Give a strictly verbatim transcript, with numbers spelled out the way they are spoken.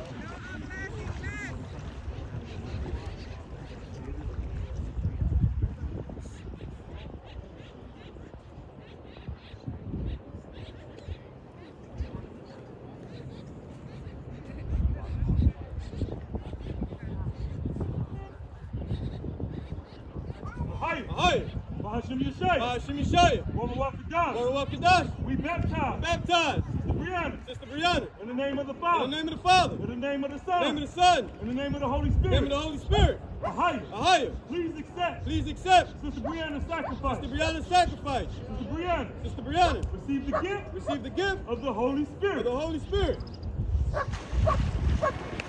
Ahai! Bahashim Yeshaya. Bahashim Yeshaya. Wawawak Kadash. Wawawak Kadash. We baptize. Baptize. Sister Brianna. Sister Brianna. In the name of the Father. In the name of the Father. In the name of the Son. In the name of the Son. In the name of the Holy Spirit. In the name of the Holy Spirit. Ahai. Ahai. Please accept. Please accept. Sister Brianna's sacrifice. Sister Brianna's sacrifice. Sister Brianna. Sister Brianna. Receive the gift. Receive the gift of the Holy Spirit. Of the Holy Spirit.